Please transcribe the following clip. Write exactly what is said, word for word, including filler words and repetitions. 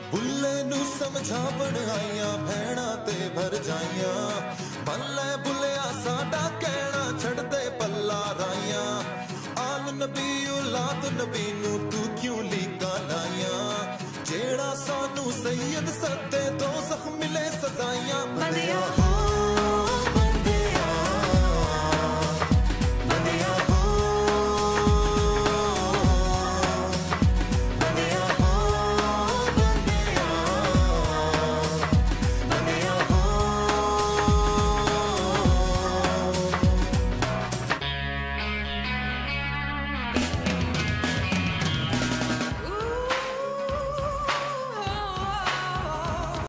बुल्ले नू समझावण आईया भैणा ते भर जाइया, मन लै बुलिया साडा कहना छड़ दे पल्ला राइया। आल नबी औलाद नबी नू तू क्यों लीका लाइया, जेड़ा सानू सैयद सदे दो जख मिले सजाइया। बंदेया हो